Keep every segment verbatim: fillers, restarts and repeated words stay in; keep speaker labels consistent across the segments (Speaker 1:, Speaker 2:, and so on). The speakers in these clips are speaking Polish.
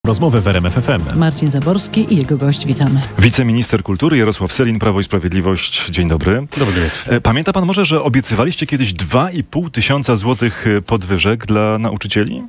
Speaker 1: Rozmowy w R M F F M.
Speaker 2: Marcin Zaborski i jego gość, witamy.
Speaker 3: Wiceminister kultury Jarosław Sellin, Prawo i Sprawiedliwość. Dzień dobry.
Speaker 1: Dobry wieczór.
Speaker 3: Pamięta pan może, że obiecywaliście kiedyś dwa i pół tysiąca złotych podwyżek dla nauczycieli?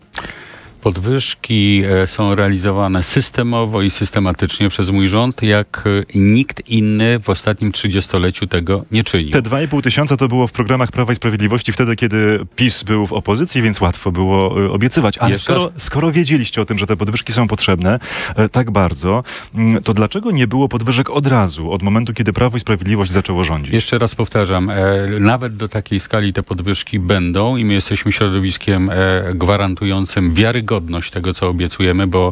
Speaker 4: Podwyżki są realizowane systemowo i systematycznie przez mój rząd, jak nikt inny w ostatnim trzydziestoleciu tego nie czynił.
Speaker 3: Te dwa i pół tysiąca to było w programach Prawa i Sprawiedliwości wtedy, kiedy PiS był w opozycji, więc łatwo było obiecywać. Ale skoro, skoro wiedzieliście o tym, że te podwyżki są potrzebne tak bardzo, to dlaczego nie było podwyżek od razu, od momentu, kiedy Prawo i Sprawiedliwość zaczęło rządzić?
Speaker 4: Jeszcze raz powtarzam, nawet do takiej skali te podwyżki będą i my jesteśmy środowiskiem gwarantującym wiarygodność tego, co obiecujemy, bo,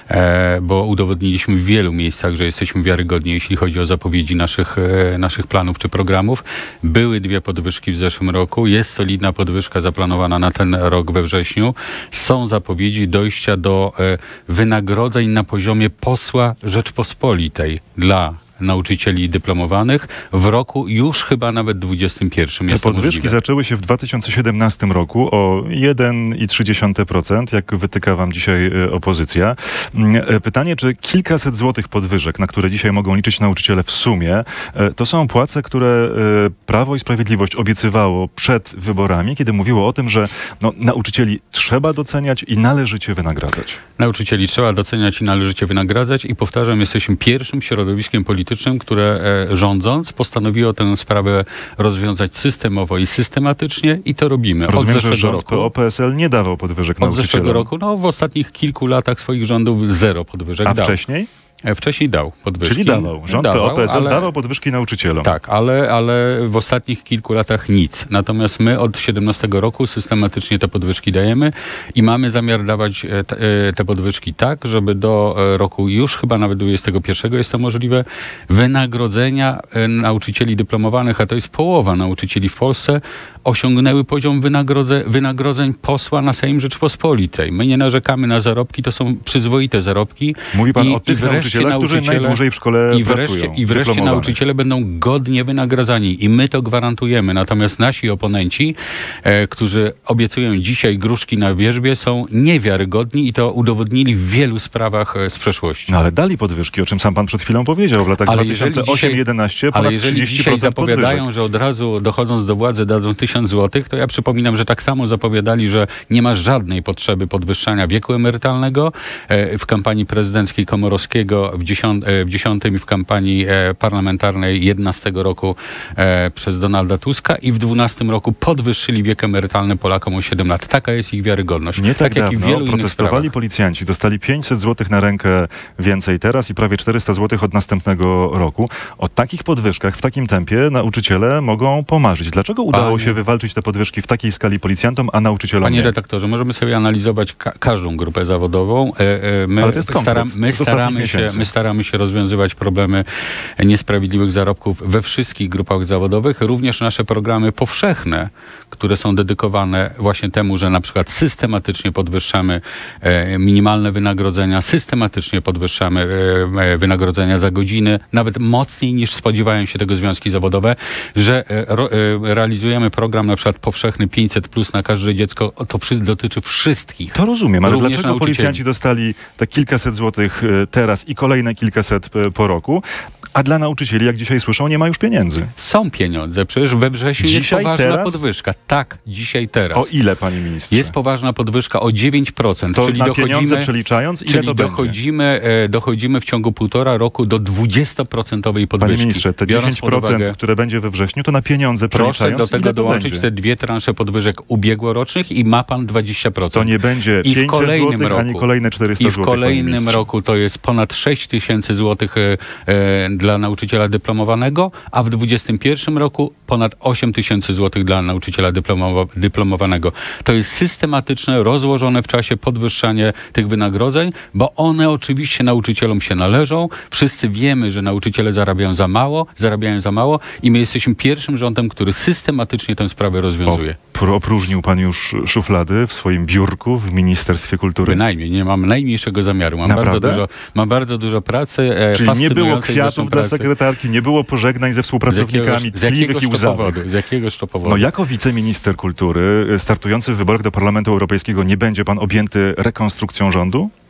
Speaker 4: e, bo udowodniliśmy w wielu miejscach, że jesteśmy wiarygodni, jeśli chodzi o zapowiedzi naszych, e, naszych planów czy programów. Były dwie podwyżki w zeszłym roku. Jest solidna podwyżka zaplanowana na ten rok we wrześniu. Są zapowiedzi dojścia do e, wynagrodzeń na poziomie posła Rzeczpospolitej dla nauczycieli dyplomowanych w roku już chyba nawet dwudziestym pierwszym.
Speaker 3: Te podwyżki zaczęły się w dwa tysiące siedemnastym roku o jeden i trzy dziesiąte procent, jak wytyka wam dzisiaj opozycja. Pytanie, czy kilkaset złotych podwyżek, na które dzisiaj mogą liczyć nauczyciele w sumie, to są płace, które Prawo i Sprawiedliwość obiecywało przed wyborami, kiedy mówiło o tym, że no, nauczycieli trzeba doceniać i należycie wynagradzać.
Speaker 4: Nauczycieli trzeba doceniać i należycie wynagradzać i powtarzam, jesteśmy pierwszym środowiskiem politycznym, które e, rządząc postanowiło tę sprawę rozwiązać systemowo i systematycznie i to robimy.
Speaker 3: Rozumiem,
Speaker 4: od
Speaker 3: że rząd
Speaker 4: roku,
Speaker 3: P O P S L nie dawał podwyżek
Speaker 4: od
Speaker 3: nauczycielom.
Speaker 4: Od zeszłego roku, no w ostatnich kilku latach swoich rządów zero podwyżek
Speaker 3: A
Speaker 4: dał.
Speaker 3: wcześniej?
Speaker 4: Wcześniej dał podwyżki.
Speaker 3: Czyli dawał. Rząd
Speaker 4: dawał,
Speaker 3: P O P S L
Speaker 4: ale,
Speaker 3: dawał podwyżki nauczycielom.
Speaker 4: Tak, ale, ale w ostatnich kilku latach nic. Natomiast my od siedemnastego roku systematycznie te podwyżki dajemy i mamy zamiar dawać te, te podwyżki tak, żeby do roku już chyba nawet dwudziestego pierwszego jest to możliwe, wynagrodzenia nauczycieli dyplomowanych, a to jest połowa nauczycieli w Polsce, osiągnęły poziom wynagrodze, wynagrodzeń posła na Sejm Rzeczpospolitej. My nie narzekamy na zarobki, to są przyzwoite zarobki.
Speaker 3: Mówi pan
Speaker 4: I,
Speaker 3: o tych nauczycielach, którzy najdłużej w szkole
Speaker 4: i wreszcie,
Speaker 3: pracują.
Speaker 4: I wreszcie nauczyciele będą godnie wynagradzani i my to gwarantujemy. Natomiast nasi oponenci, e, którzy obiecują dzisiaj gruszki na wierzbie, są niewiarygodni i to udowodnili w wielu sprawach e, z przeszłości.
Speaker 3: No ale dali podwyżki, o czym sam pan przed chwilą powiedział. W latach dwa tysiące osiem jedenaście ponad
Speaker 4: ale jeżeli
Speaker 3: trzydzieści procent
Speaker 4: dzisiaj zapowiadają,
Speaker 3: podwyżek.
Speaker 4: że od razu dochodząc do władzy dadzą tysiąc złotych, to ja przypominam, że tak samo zapowiadali, że nie ma żadnej potrzeby podwyższania wieku emerytalnego. E, w kampanii prezydenckiej Komorowskiego w dziesiątym i w kampanii e, parlamentarnej jedenastego roku e, przez Donalda Tuska i w dwunastym roku podwyższyli wiek emerytalny Polakom o siedem lat. Taka jest ich wiarygodność.
Speaker 3: Nie tak,
Speaker 4: tak jak
Speaker 3: dawno
Speaker 4: i w wielu
Speaker 3: protestowali
Speaker 4: innych
Speaker 3: policjanci, dostali pięćset złotych na rękę więcej teraz i prawie czterysta złotych od następnego roku. O takich podwyżkach w takim tempie nauczyciele mogą pomarzyć. Dlaczego udało
Speaker 4: Panie,
Speaker 3: się wywalczyć te podwyżki w takiej skali policjantom, a nauczycielom
Speaker 4: Panie
Speaker 3: nie?
Speaker 4: redaktorze, możemy sobie analizować ka każdą grupę zawodową. E, e, my,
Speaker 3: Ale to jest
Speaker 4: staram, my, staramy się, my staramy się rozwiązywać problemy niesprawiedliwych zarobków we wszystkich grupach zawodowych. Również nasze programy powszechne, które są dedykowane właśnie temu, że na przykład systematycznie podwyższamy e, minimalne wynagrodzenia, systematycznie podwyższamy e, wynagrodzenia za godziny, nawet mocniej niż spodziewają się tego związki zawodowe, że e, ro, e, realizujemy program na przykład powszechny pięćset plus na każde dziecko. To wszy dotyczy wszystkich.
Speaker 3: To rozumiem, ale dlaczego
Speaker 4: nauczycieli.
Speaker 3: Policjanci dostali te kilkaset złotych teraz i kolejne kilkaset po roku, a dla nauczycieli, jak dzisiaj słyszą, nie ma już pieniędzy?
Speaker 4: Są pieniądze. Przecież we wrześniu
Speaker 3: dzisiaj,
Speaker 4: jest poważna
Speaker 3: teraz?
Speaker 4: podwyżka. Tak, dzisiaj, teraz.
Speaker 3: O ile, panie ministrze?
Speaker 4: Jest poważna podwyżka o dziewięć procent.
Speaker 3: To
Speaker 4: czyli
Speaker 3: na
Speaker 4: dochodzimy,
Speaker 3: pieniądze przeliczając, ile
Speaker 4: czyli
Speaker 3: to
Speaker 4: dochodzimy, e, dochodzimy w ciągu półtora roku do dwudziestoprocentowej podwyżki.
Speaker 3: Panie ministrze, te
Speaker 4: Biorąc
Speaker 3: dziesięć procent,
Speaker 4: uwagę,
Speaker 3: które będzie we wrześniu, to na pieniądze
Speaker 4: proszę
Speaker 3: przeliczając,
Speaker 4: do tego
Speaker 3: ile to
Speaker 4: dołączyć
Speaker 3: będzie?
Speaker 4: te dwie transze podwyżek ubiegłorocznych i ma pan dwadzieścia procent.
Speaker 3: To nie będzie
Speaker 4: I w
Speaker 3: pięćset
Speaker 4: kolejnym
Speaker 3: złotych,
Speaker 4: roku,
Speaker 3: ani kolejne czterysta
Speaker 4: I w
Speaker 3: złotych,
Speaker 4: kolejnym roku to jest ponad sześć tysięcy złotych e, e, dla nauczyciela dyplomowanego, a w dwudziestym pierwszym roku ponad osiem tysięcy złotych dla nauczyciela dyplomowa dyplomowanego. To jest systematyczne, rozłożone w czasie podwyższanie tych wynagrodzeń, bo one oczywiście nauczycielom się należą. Wszyscy wiemy, że nauczyciele zarabiają za mało, zarabiają za mało i my jesteśmy pierwszym rządem, który systematycznie tę sprawę rozwiązuje.
Speaker 3: O, opróżnił pan już szuflady w swoim biurku w Ministerstwie Kultury?
Speaker 4: Bynajmniej, nie mam najmniejszego zamiaru. Mam,
Speaker 3: Naprawdę?
Speaker 4: bardzo dużo, mam bardzo dużo pracy. E,
Speaker 3: Czyli nie było kwiatów dla
Speaker 4: pracy.
Speaker 3: sekretarki, nie było pożegnań ze współpracownikami,
Speaker 4: z jakiegoś,
Speaker 3: tkliwych i
Speaker 4: z jakiegoś to
Speaker 3: łzawych.
Speaker 4: powodu, z jakiegoś to powodu.
Speaker 3: No jako wiceminister kultury startujący w wyborach do Parlamentu Europejskiego nie będzie pan objęty rekonstrukcją rządu?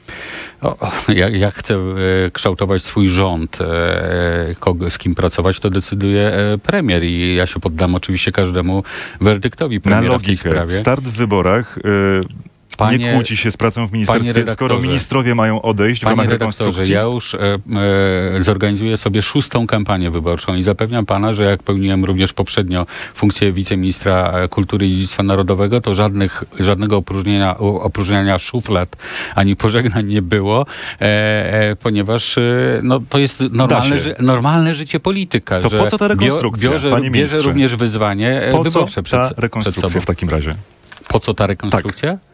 Speaker 4: O, o, jak, jak chcę e, kształtować swój rząd, e, kogo, z kim pracować, to decyduje e, premier i ja się poddam oczywiście każdemu werdyktowi premiera
Speaker 3: Na
Speaker 4: w tej
Speaker 3: logikę,
Speaker 4: sprawie.
Speaker 3: start w wyborach y,
Speaker 4: Panie,
Speaker 3: nie kłóci się z pracą w ministerstwie, skoro ministrowie mają odejść w
Speaker 4: Panie
Speaker 3: ramach
Speaker 4: redaktorze,
Speaker 3: rekonstrukcji.
Speaker 4: ja już e, e, zorganizuję sobie szóstą kampanię wyborczą i zapewniam pana, że jak pełniłem również poprzednio funkcję wiceministra kultury i dziedzictwa narodowego, to żadnych, żadnego opróżnienia, opróżniania szuflad ani pożegnań nie było, e, e, ponieważ e, no, to jest normalne, ży, normalne życie polityka.
Speaker 3: To
Speaker 4: że
Speaker 3: po co ta rekonstrukcja,
Speaker 4: biorze,
Speaker 3: panie
Speaker 4: bierze
Speaker 3: ministrze?
Speaker 4: również wyzwanie
Speaker 3: Po co
Speaker 4: wyborcze przed,
Speaker 3: ta
Speaker 4: przed
Speaker 3: rekonstrukcja
Speaker 4: sobą.
Speaker 3: w takim razie?
Speaker 4: Po co ta rekonstrukcja? Tak.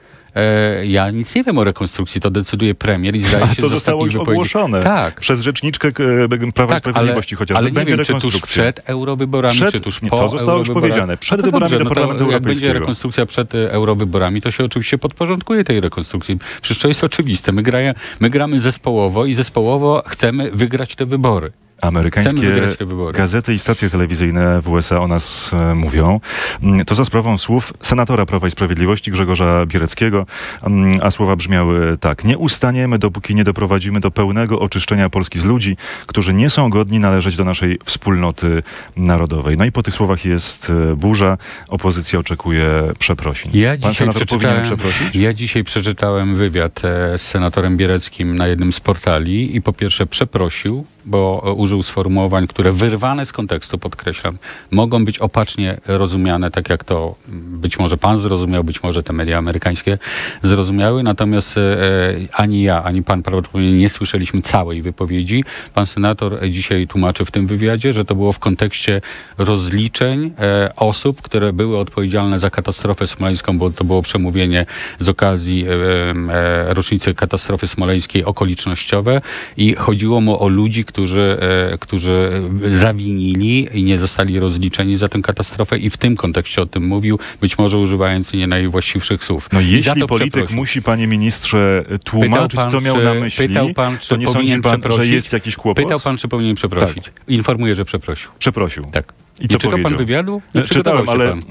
Speaker 4: Ja nic nie wiem o rekonstrukcji, to decyduje premier i zdaje się
Speaker 3: to zostało już
Speaker 4: wypowiedzi...
Speaker 3: ogłoszone
Speaker 4: tak.
Speaker 3: przez rzeczniczkę Prawa
Speaker 4: tak,
Speaker 3: i Sprawiedliwości
Speaker 4: ale,
Speaker 3: chociażby.
Speaker 4: ale nie
Speaker 3: będzie
Speaker 4: wiem, czy tuż przed eurowyborami,
Speaker 3: przed,
Speaker 4: czy tuż
Speaker 3: nie,
Speaker 4: po
Speaker 3: to zostało już powiedziane. Przed no wyborami
Speaker 4: dobrze,
Speaker 3: do Parlamentu
Speaker 4: no to
Speaker 3: Europejskiego.
Speaker 4: Jak będzie rekonstrukcja przed eurowyborami, to się oczywiście podporządkuje tej rekonstrukcji. Przecież to jest oczywiste. My, graje, my gramy zespołowo i zespołowo chcemy wygrać te wybory.
Speaker 3: Amerykańskie gazety i stacje telewizyjne w U S A o nas e, mówią. To za sprawą słów senatora Prawa i Sprawiedliwości Grzegorza Biereckiego, a słowa brzmiały tak. Nie ustaniemy, dopóki nie doprowadzimy do pełnego oczyszczenia Polski z ludzi, którzy nie są godni należeć do naszej wspólnoty narodowej. No i po tych słowach jest burza. Opozycja oczekuje przeprosin.
Speaker 4: Ja
Speaker 3: Pan senator powinien przeprosić?
Speaker 4: Ja dzisiaj przeczytałem wywiad z senatorem Biereckim na jednym z portali i po pierwsze przeprosił, bo użył sformułowań, które wyrwane z kontekstu, podkreślam, mogą być opacznie rozumiane, tak jak to być może pan zrozumiał, być może te media amerykańskie zrozumiały, natomiast e, ani ja, ani pan prawdopodobnie nie słyszeliśmy całej wypowiedzi. Pan senator dzisiaj tłumaczy w tym wywiadzie, że to było w kontekście rozliczeń e, osób, które były odpowiedzialne za katastrofę smoleńską, bo to było przemówienie z okazji e, e, rocznicy katastrofy smoleńskiej okolicznościowe i chodziło mu o ludzi, którzy, e, którzy zawinili i nie zostali rozliczeni za tę katastrofę i w tym kontekście o tym mówił, być może używając nie najwłaściwszych słów.
Speaker 3: No jeśli polityk musi, panie ministrze, tłumaczyć, pan, co miał
Speaker 4: czy,
Speaker 3: na myśli,
Speaker 4: pytał pan, czy
Speaker 3: to nie sądzi pan,
Speaker 4: przeprosić?
Speaker 3: że jest jakiś kłopot?
Speaker 4: Pytał pan, czy powinien przeprosić. Tak. Informuję, że przeprosił.
Speaker 3: Przeprosił.
Speaker 4: Tak.
Speaker 3: I co
Speaker 4: czytał
Speaker 3: powiedział?
Speaker 4: pan wywiadu? Nie
Speaker 3: Czytałem, ale pan.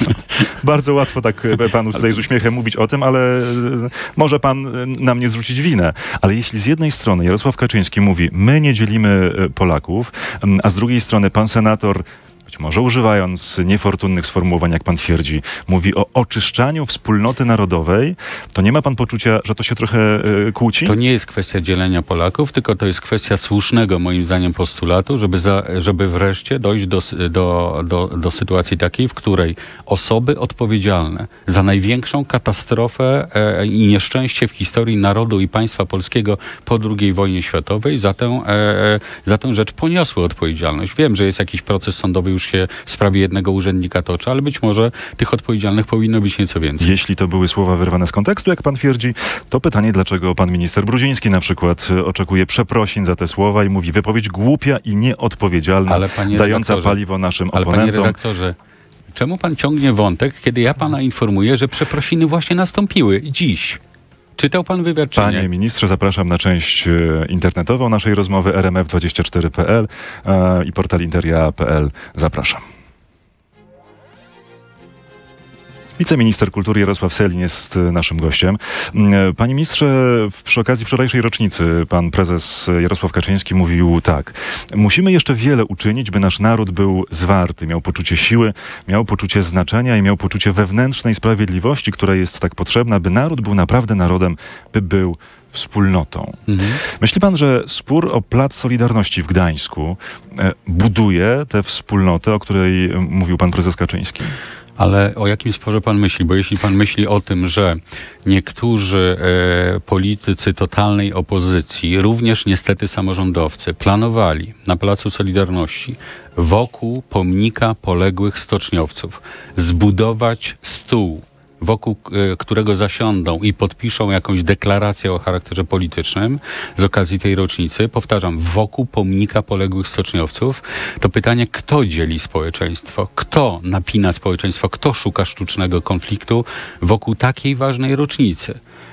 Speaker 3: Bardzo łatwo tak panu tutaj z uśmiechem mówić o tym, ale może pan na mnie zrzucić winę. Ale jeśli z jednej strony Jarosław Kaczyński mówi, my nie dzielimy Polaków, a z drugiej strony pan senator, być może używając niefortunnych sformułowań, jak pan twierdzi, mówi o oczyszczaniu wspólnoty narodowej, to nie ma pan poczucia, że to się trochę y, kłóci?
Speaker 4: To nie jest kwestia dzielenia Polaków, tylko to jest kwestia słusznego, moim zdaniem, postulatu, żeby, za, żeby wreszcie dojść do, do, do, do sytuacji takiej, w której osoby odpowiedzialne za największą katastrofę e, i nieszczęście w historii narodu i państwa polskiego po drugiej wojnie światowej za tę, e, za tę rzecz poniosły odpowiedzialność. Wiem, że jest jakiś proces sądowy, już się w sprawie jednego urzędnika toczy, ale być może tych odpowiedzialnych powinno być nieco więcej.
Speaker 3: Jeśli to były słowa wyrwane z kontekstu, jak pan twierdzi, to pytanie, dlaczego pan minister Brudziński na przykład oczekuje przeprosin za te słowa i mówi wypowiedź głupia i nieodpowiedzialna, ale dająca paliwo naszym
Speaker 4: ale
Speaker 3: oponentom.
Speaker 4: Panie redaktorze, czemu pan ciągnie wątek, kiedy ja pana informuję, że przeprosiny właśnie nastąpiły dziś? Czytał pan wywiad, czy
Speaker 3: Panie
Speaker 4: nie?
Speaker 3: ministrze, zapraszam na część e, internetową naszej rozmowy r m f dwadzieścia cztery kropka p l e, i portal interia kropka p l. Zapraszam. Wiceminister kultury Jarosław Sellin jest naszym gościem. Panie ministrze, przy okazji wczorajszej rocznicy pan prezes Jarosław Kaczyński mówił tak. Musimy jeszcze wiele uczynić, by nasz naród był zwarty, miał poczucie siły, miał poczucie znaczenia i miał poczucie wewnętrznej sprawiedliwości, która jest tak potrzebna, by naród był naprawdę narodem, by był wspólnotą. Mhm. Myśli pan, że spór o Plac Solidarności w Gdańsku buduje tę wspólnotę, o której mówił pan prezes Kaczyński?
Speaker 4: Ale o jakim sporze pan myśli? Bo jeśli pan myśli o tym, że niektórzy e, politycy totalnej opozycji, również niestety samorządowcy, planowali na Placu Solidarności wokół pomnika poległych stoczniowców zbudować stół, wokół e, którego zasiądą i podpiszą jakąś deklarację o charakterze politycznym z okazji tej rocznicy, powtarzam, wokół pomnika poległych stoczniowców, to pytanie, kto dzieli społeczeństwo, kto napina społeczeństwo, kto szuka sztucznego konfliktu wokół takiej ważnej rocznicy.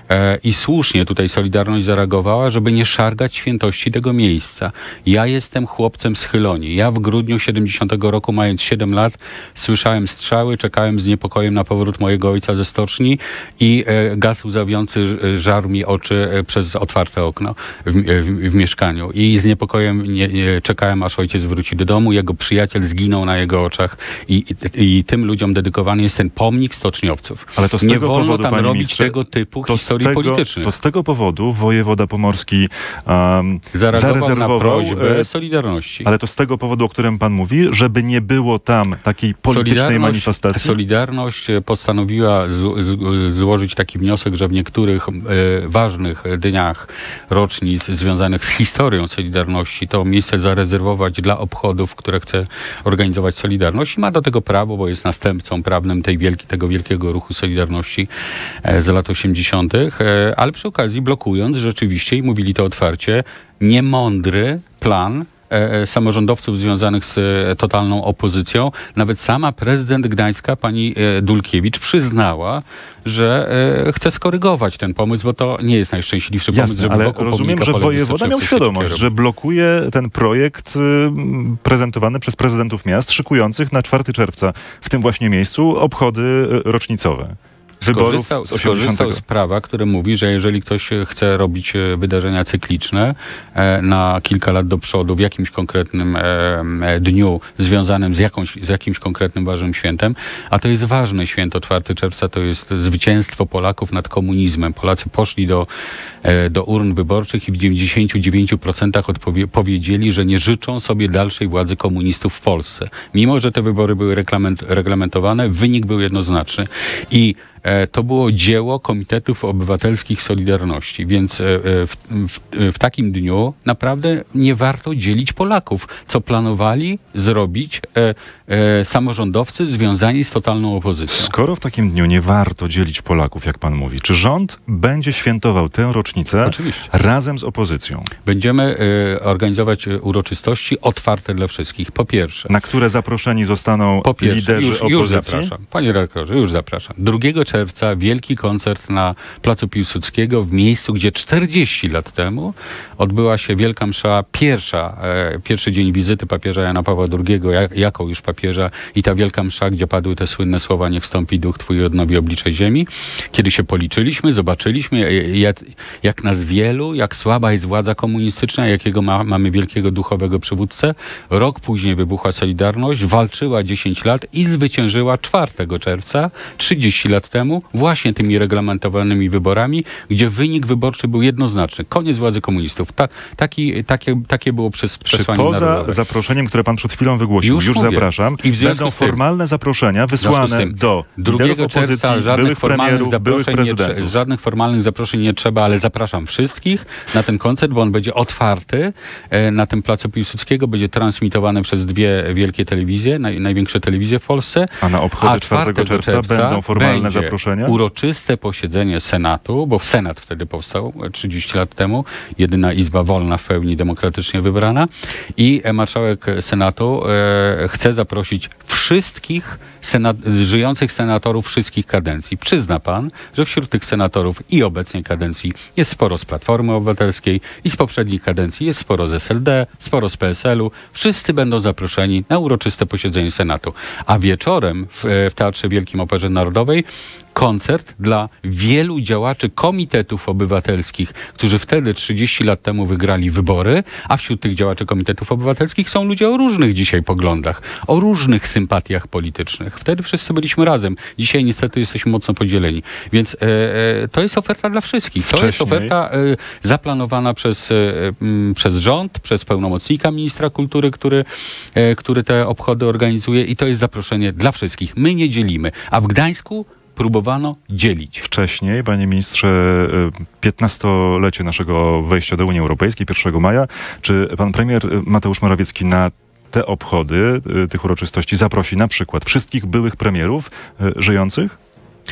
Speaker 4: e, i słusznie tutaj Solidarność zareagowała, żeby nie szargać świętości tego miejsca. Ja jestem chłopcem z Chylonii. Ja w grudniu siedemdziesiątego roku, mając siedem lat, słyszałem strzały, czekałem z niepokojem na powrót mojego ojca ze stoczni i e, gaz łzawiący żarł mi oczy e, przez otwarte okno w, w, w mieszkaniu. I z niepokojem nie, nie, czekałem, aż ojciec wróci do domu. Jego przyjaciel zginął na jego oczach i, i, i tym ludziom dedykowany jest ten pomnik stoczniowców.
Speaker 3: Ale to z
Speaker 4: nie
Speaker 3: tego
Speaker 4: wolno
Speaker 3: powodu,
Speaker 4: tam
Speaker 3: panie
Speaker 4: robić
Speaker 3: ministrze,
Speaker 4: tego typu
Speaker 3: to
Speaker 4: historii
Speaker 3: z tego,
Speaker 4: politycznych.
Speaker 3: To z tego powodu wojewoda pomorski um,
Speaker 4: Zareagował
Speaker 3: zarezerwował...
Speaker 4: na prośbę
Speaker 3: e,
Speaker 4: Solidarności.
Speaker 3: Ale to z tego powodu, o którym pan mówi, żeby nie było tam takiej politycznej
Speaker 4: Solidarność,
Speaker 3: manifestacji?
Speaker 4: Solidarność postanowiła z, z, złożyć taki wniosek, że w niektórych e, ważnych dniach rocznic związanych z historią Solidarności to miejsce zarezerwować dla obchodów, które chce organizować Solidarność i ma do tego prawo, bo jest następcą prawnym tej wielki, tego wielkiego ruchu Solidarności e, z lat osiemdziesiątych, e, ale przy okazji blokując rzeczywiście, i mówili to otwarcie, niemądry plan E, samorządowców związanych z e, totalną opozycją. Nawet sama prezydent Gdańska, pani e, Dulkiewicz, przyznała, że e, chce skorygować ten pomysł, bo to nie jest najszczęśliwszy pomysł,
Speaker 3: Jasne,
Speaker 4: żeby
Speaker 3: ale
Speaker 4: wokół
Speaker 3: rozumiem, że wojewoda miał świadomość, że blokuje ten projekt y, prezentowany przez prezydentów miast szykujących na czwartego czerwca w tym właśnie miejscu obchody y, rocznicowe.
Speaker 4: Skorzystał, skorzystał z prawa, które mówi, że jeżeli ktoś chce robić wydarzenia cykliczne e, na kilka lat do przodu w jakimś konkretnym e, dniu związanym z, jakąś, z jakimś konkretnym ważnym świętem, a to jest ważne święto, czwartego czerwca to jest zwycięstwo Polaków nad komunizmem. Polacy poszli do, e, do urn wyborczych i w dziewięćdziesięciu dziewięciu procentach odpowie- powiedzieli, że nie życzą sobie dalszej władzy komunistów w Polsce. Mimo że te wybory były reglament- reglamentowane, wynik był jednoznaczny. I to było dzieło Komitetów Obywatelskich Solidarności, więc w, w, w takim dniu naprawdę nie warto dzielić Polaków, co planowali zrobić e, e, samorządowcy związani z totalną opozycją.
Speaker 3: Skoro w takim dniu nie warto dzielić Polaków, jak pan mówi, czy rząd będzie świętował tę rocznicę
Speaker 4: Oczywiście.
Speaker 3: razem z opozycją?
Speaker 4: Będziemy e, organizować uroczystości otwarte dla wszystkich. Po pierwsze.
Speaker 3: Na które zaproszeni zostaną
Speaker 4: po pierwsze,
Speaker 3: liderzy
Speaker 4: już,
Speaker 3: opozycji?
Speaker 4: Już zapraszam. Panie redaktorze, już zapraszam. drugiego czerwca wielki koncert na Placu Piłsudskiego w miejscu, gdzie czterdzieści lat temu odbyła się Wielka Msza, pierwsza, e, pierwszy dzień wizyty papieża Jana Pawła drugiego, jak, jako już papieża, i ta Wielka Msza, gdzie padły te słynne słowa: niech stąpi duch Twój i odnowi oblicze ziemi. Kiedy się policzyliśmy, zobaczyliśmy, jak, jak nas wielu, jak słaba jest władza komunistyczna, jakiego ma, mamy wielkiego duchowego przywódcę. Rok później wybuchła Solidarność, walczyła dziesięć lat i zwyciężyła czwartego czerwca, trzydzieści lat temu, właśnie tymi reglamentowanymi wyborami, gdzie wynik wyborczy był jednoznaczny. Koniec władzy komunistów. Ta, taki, takie, takie było przez przesłanie
Speaker 3: Czy poza
Speaker 4: narodowe.
Speaker 3: zaproszeniem, które pan przed chwilą wygłosił, już, już zapraszam,
Speaker 4: I w
Speaker 3: będą
Speaker 4: z tym,
Speaker 3: formalne zaproszenia wysłane
Speaker 4: tym,
Speaker 3: do liderów opozycji, byłych premierów, byłych prezydentów?
Speaker 4: Nie, żadnych formalnych zaproszeń nie trzeba, ale zapraszam wszystkich na ten koncert, bo on będzie otwarty e, na tym Placu Piłsudskiego, będzie transmitowany przez dwie wielkie telewizje, naj, największe telewizje w Polsce.
Speaker 3: A na obchody czwartego czerwca będą formalne zaproszenia?
Speaker 4: Uroczyste posiedzenie Senatu, bo Senat wtedy powstał trzydzieści lat temu, jedyna izba wolna, w pełni demokratycznie wybrana, i marszałek Senatu e, chce zaprosić wszystkich senat żyjących senatorów wszystkich kadencji. Przyzna pan, że wśród tych senatorów i obecnej kadencji jest sporo z Platformy Obywatelskiej i z poprzednich kadencji jest sporo z S L D, sporo z P S L u. Wszyscy będą zaproszeni na uroczyste posiedzenie Senatu. A wieczorem w, w Teatrze Wielkim Operze Narodowej koncert dla wielu działaczy komitetów obywatelskich, którzy wtedy trzydzieści lat temu wygrali wybory, a wśród tych działaczy komitetów obywatelskich są ludzie o różnych dzisiaj poglądach, o różnych sympatiach politycznych. Wtedy wszyscy byliśmy razem. Dzisiaj niestety jesteśmy mocno podzieleni. Więc e, e, to jest oferta dla wszystkich. To
Speaker 3: Wcześniej.
Speaker 4: jest oferta e, zaplanowana przez, e, m, przez rząd, przez pełnomocnika ministra kultury, który, e, który te obchody organizuje, i to jest zaproszenie dla wszystkich. My nie dzielimy. A w Gdańsku próbowano dzielić.
Speaker 3: Wcześniej, panie ministrze, piętnastolecie naszego wejścia do Unii Europejskiej, pierwszego maja, czy pan premier Mateusz Morawiecki na te obchody tych uroczystości zaprosi na przykład wszystkich byłych premierów żyjących?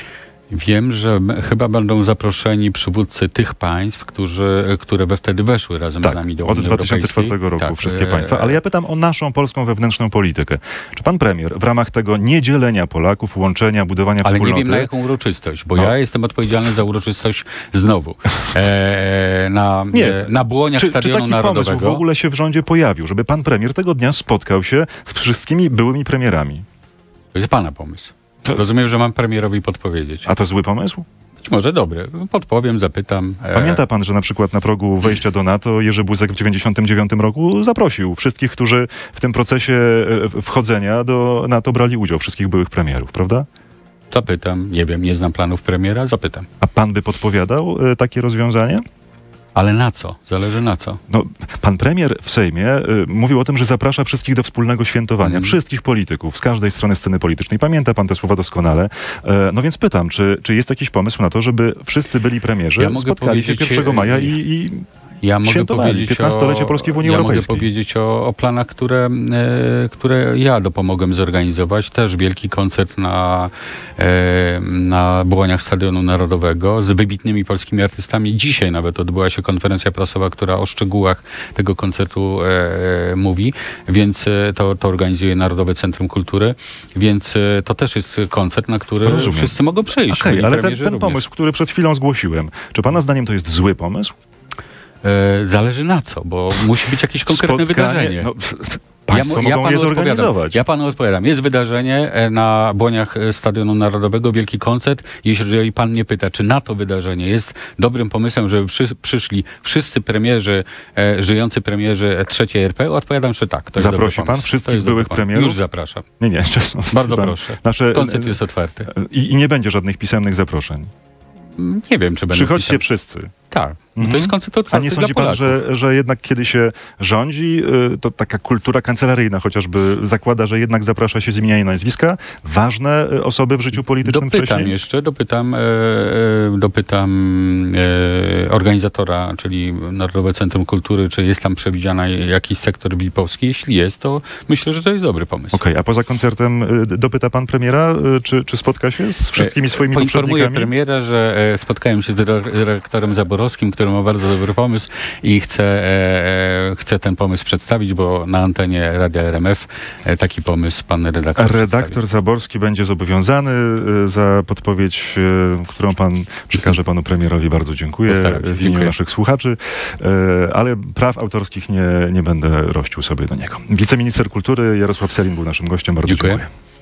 Speaker 4: Wiem, że m- chyba będą zaproszeni przywódcy tych państw, którzy, które we wtedy weszły razem
Speaker 3: Tak,
Speaker 4: z nami do
Speaker 3: od
Speaker 4: Unii
Speaker 3: dwa tysiące czwartego
Speaker 4: Europejskiej.
Speaker 3: roku
Speaker 4: Tak,
Speaker 3: wszystkie
Speaker 4: e,
Speaker 3: państwa. Ale ja pytam o naszą polską wewnętrzną politykę. Czy pan premier w ramach tego niedzielenia Polaków, łączenia, budowania
Speaker 4: Ale
Speaker 3: wspólnoty...
Speaker 4: nie wiem na jaką uroczystość, bo
Speaker 3: No.
Speaker 4: ja jestem odpowiedzialny za uroczystość znowu. E, na,
Speaker 3: Nie.
Speaker 4: e, na błoniach
Speaker 3: Czy, czy
Speaker 4: Stadionu
Speaker 3: taki
Speaker 4: Narodowego.
Speaker 3: pomysł w ogóle się w rządzie pojawił, żeby pan premier tego dnia spotkał się z wszystkimi byłymi premierami?
Speaker 4: To jest pana pomysł.
Speaker 3: To-
Speaker 4: Rozumiem, że mam premierowi podpowiedzieć.
Speaker 3: A to zły pomysł?
Speaker 4: Być może dobry. Podpowiem, zapytam. E,
Speaker 3: Pamięta pan, że na przykład na progu wejścia do NATO Jerzy Buzek w dziewięćdziesiątym dziewiątym roku zaprosił wszystkich, którzy w tym procesie e, wchodzenia do NATO brali udział, wszystkich byłych premierów, prawda?
Speaker 4: Zapytam. Nie wiem, nie znam planów premiera. Zapytam.
Speaker 3: A pan by podpowiadał e, takie rozwiązanie?
Speaker 4: Ale na co? Zależy na co.
Speaker 3: No, pan premier w Sejmie y, mówił o tym, że zaprasza wszystkich do wspólnego świętowania.
Speaker 4: Mhm.
Speaker 3: Wszystkich polityków z każdej strony sceny politycznej. Pamięta pan te słowa doskonale. E, no więc pytam, czy, czy jest jakiś pomysł na to, żeby wszyscy byli premierzy,
Speaker 4: Ja mogę
Speaker 3: spotkali się
Speaker 4: powiedzieć,
Speaker 3: pierwszego maja
Speaker 4: e,
Speaker 3: i, i
Speaker 4: Ja mogę
Speaker 3: świętowali
Speaker 4: powiedzieć
Speaker 3: piętnastolecie
Speaker 4: o,
Speaker 3: Polski w Unii
Speaker 4: ja
Speaker 3: Europejskiej.
Speaker 4: mogę powiedzieć o, o planach, które, e, które ja dopomogłem zorganizować. Też wielki koncert na, e, na Błoniach Stadionu Narodowego z wybitnymi polskimi artystami. Dzisiaj nawet odbyła się konferencja prasowa, która o szczegółach tego koncertu e, mówi, więc e, to, to organizuje Narodowe Centrum Kultury, więc e, to też jest koncert, na który
Speaker 3: Rozumiem.
Speaker 4: wszyscy mogą przyjść.
Speaker 3: Okej,
Speaker 4: byli
Speaker 3: ale ten,
Speaker 4: premierzy
Speaker 3: ten
Speaker 4: również.
Speaker 3: pomysł, który przed chwilą zgłosiłem, czy pana zdaniem to jest zły pomysł?
Speaker 4: E, Zależy na co, bo musi być jakieś konkretne wydarzenie.
Speaker 3: No, państwo
Speaker 4: mu-
Speaker 3: mogą je
Speaker 4: panu
Speaker 3: zorganizować.
Speaker 4: odpowiadam. Ja panu odpowiadam. Jest wydarzenie e, na Błoniach e, Stadionu Narodowego, wielki koncert. Jeżeli pan mnie pyta, czy na to wydarzenie jest dobrym pomysłem, żeby przy, przyszli wszyscy premierzy, e, żyjący premierzy e, trzeciej R P, odpowiadam, że tak. To jest
Speaker 3: Zaprosi
Speaker 4: dobry
Speaker 3: pan
Speaker 4: pomysł.
Speaker 3: wszystkich
Speaker 4: To jest
Speaker 3: byłych
Speaker 4: dobry pomysł.
Speaker 3: premierów?
Speaker 4: Już zapraszam.
Speaker 3: Nie, nie. Jeszcze,
Speaker 4: Bardzo
Speaker 3: pan,
Speaker 4: proszę.
Speaker 3: Nasze,
Speaker 4: Koncert jest otwarty.
Speaker 3: I, I nie będzie żadnych pisemnych zaproszeń.
Speaker 4: Nie wiem, czy będą
Speaker 3: Przychodźcie
Speaker 4: pisane.
Speaker 3: wszyscy.
Speaker 4: Tak. No
Speaker 3: Mhm.
Speaker 4: to jest koncert
Speaker 3: A
Speaker 4: otwarty
Speaker 3: nie
Speaker 4: dla
Speaker 3: sądzi pan,
Speaker 4: Polaków.
Speaker 3: że, że jednak kiedy się rządzi, y, to taka kultura kancelaryjna chociażby zakłada, że jednak zaprasza się z imienia i nazwiska ważne y, osoby w życiu politycznym
Speaker 4: Dopytam
Speaker 3: wcześniej?
Speaker 4: jeszcze, dopytam, e, e, dopytam e, organizatora, czyli Narodowe Centrum Kultury, czy jest tam przewidziany jakiś sektor V I P-owski. Jeśli jest, to myślę, że to jest dobry pomysł.
Speaker 3: Okej, a poza koncertem y, dopyta pan premiera, y, czy, czy spotka się z wszystkimi swoimi
Speaker 4: Poinformuję
Speaker 3: poprzednikami?
Speaker 4: premiera, że e, spotkałem się z dyre- dyrektorem Zaborowskim, który ma bardzo dobry pomysł i chcę, e, chcę ten pomysł przedstawić, bo na antenie Radia R M F e, taki pomysł pan redaktor
Speaker 3: Redaktor
Speaker 4: przedstawi.
Speaker 3: Zaborski będzie zobowiązany y, za podpowiedź, y, którą pan przekaże panu premierowi. Bardzo dziękuję
Speaker 4: Postaram się.
Speaker 3: w imieniu
Speaker 4: Dziękuję.
Speaker 3: naszych słuchaczy, y, ale praw autorskich nie, nie będę rościł sobie do niego. Wiceminister kultury Jarosław Sellin był naszym gościem. Bardzo
Speaker 4: Dziękuję.
Speaker 3: dziękuję.